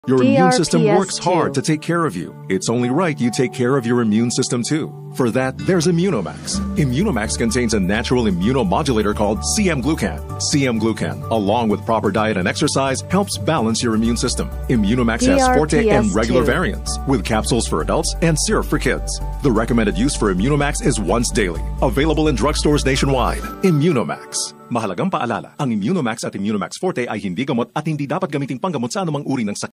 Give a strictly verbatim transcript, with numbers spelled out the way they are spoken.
Your D R P S immune system works hard two. to take care of you. It's only right you take care of your immune system too. For that, there's Immunomax. Immunomax contains a natural immunomodulator called C M glucan. C M glucan, along with proper diet and exercise, helps balance your immune system. Immunomax has forte and regular two. variants, with capsules for adults and syrup for kids. The recommended use for Immunomax is once daily. Available in drugstores nationwide. Immunomax. Mahalagang paalala, ang Immunomax at Immunomax Forte ay hindi gamot at hindi dapat gamiting panggamot sa anumang uri ng sakit.